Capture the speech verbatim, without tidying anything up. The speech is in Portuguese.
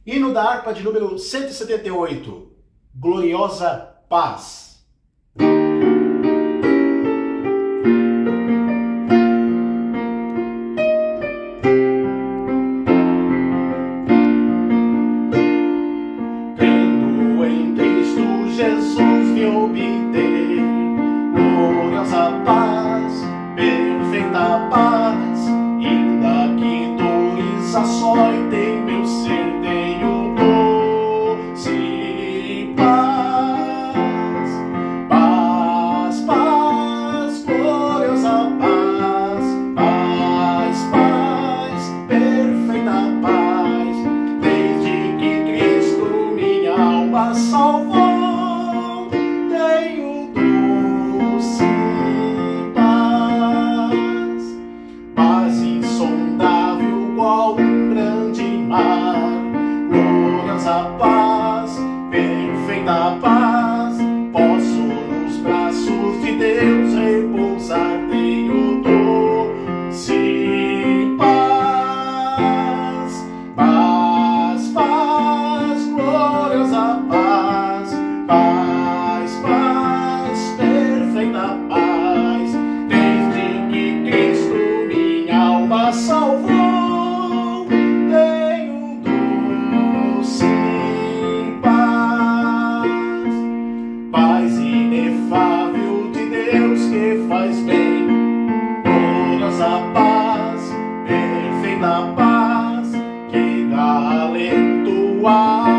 Hino da harpa de número cento e setenta e oito, Gloriosa Paz. Crendo em Cristo Jesus vim obter gloriosa paz, perfeita paz, ainda que dores açoitem meu ser, tenho doce paz, paz, paz, gloriosa paz, paz, paz, perfeita paz, desde que Cristo minha alma salvou, tenho doce paz, paz insondável qual um grande mar, gloriosa paz, perfeita paz, posso nos braços de Deus repousar, tenho doce paz, paz, paz, gloriosa paz, paz, paz, perfeita paz, desde que Cristo minha alma salvou, tenho doce paz, paz inefável de Deus que faz bem, gloriosa paz, perfeita paz, que dá alento a